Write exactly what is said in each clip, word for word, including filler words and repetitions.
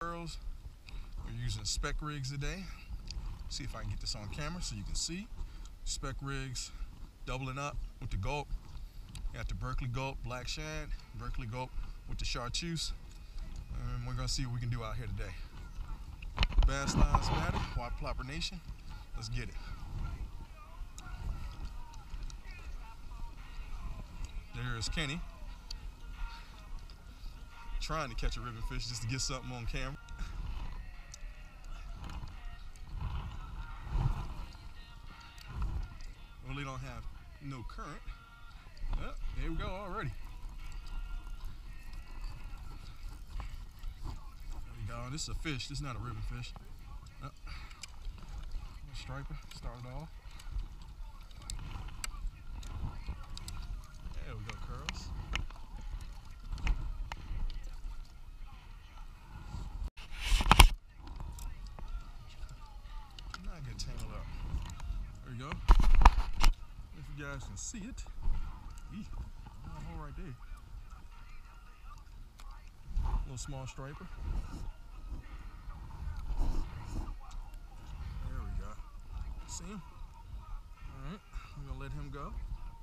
We're using spec rigs today. See if I can get this on camera so you can see. Spec rigs doubling up with the gulp. Got the Berkley gulp, black shad, Berkley gulp with the chartreuse. And we're gonna see what we can do out here today. Bass Lives Matter, White Plopper Nation. Let's get it. There's Kenny trying to catch a ribbon fish just to get something on camera. Really don't have no current. Oh, here we go already. There we go. This is a fish. This is not a ribbon fish. Oh. Striper started off. There we go, curls. Not a good tangle up. There we go. If you guys can see it. Eee, a hole right there. Little small striper. There we go. See him? Alright, I'm gonna let him go.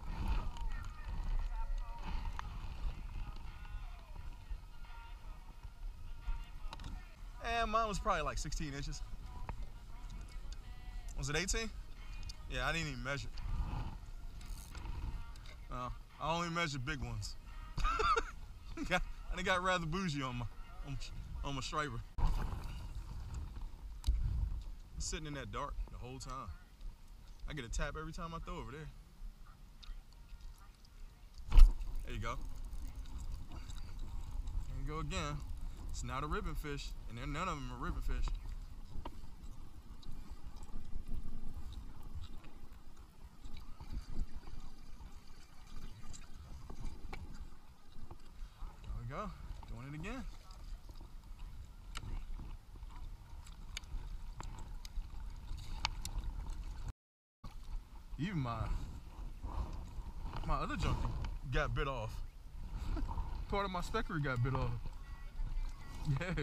And mine was probably like sixteen inches. Was it eighteen? Yeah, I didn't even measure. Uh, I only measure big ones. I done got rather bougie on my on, on my striper. I'm sitting in that dark the whole time. I get a tap every time I throw over there. There you go. There you go again. It's not a ribbon fish, and none of them are ribbon fish. Go, doing it again. Even my my other junkie got bit off. Part of my speckery got bit off. Yeah.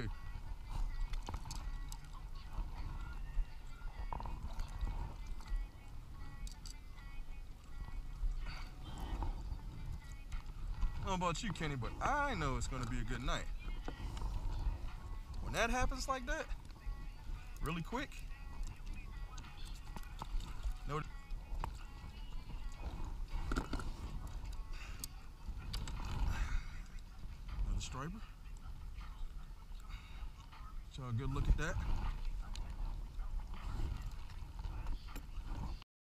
I don't know about you, Kenny, but I know it's gonna be a good night. When that happens like that, really quick, no. Another striper. So a good look at that.